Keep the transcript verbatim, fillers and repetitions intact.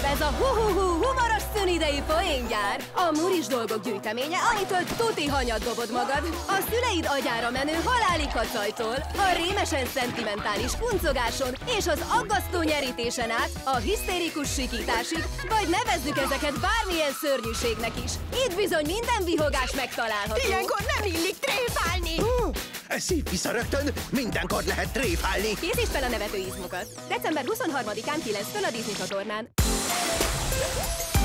Ez a hu-hu-hu humoros szünidei poéngyár. A muris dolgok gyűjteménye, amitől tuti hanyat dobod magad. A szüleid agyára menő haláli kacajtól, a rémesen szentimentális kuncogáson és az aggasztó nyerítésen át a hisztérikus sikításig, vagy nevezzük ezeket bármilyen szörnyűségnek is. Itt bizony minden vihogás megtalálható. Ilyenkor nem illik tréfálni! Hú, szép vissza rögtön, mindenkor lehet tréfálni. Készítsd fel a nevető izmokat. december huszonharmadikán kilenctől a Disney csatornán.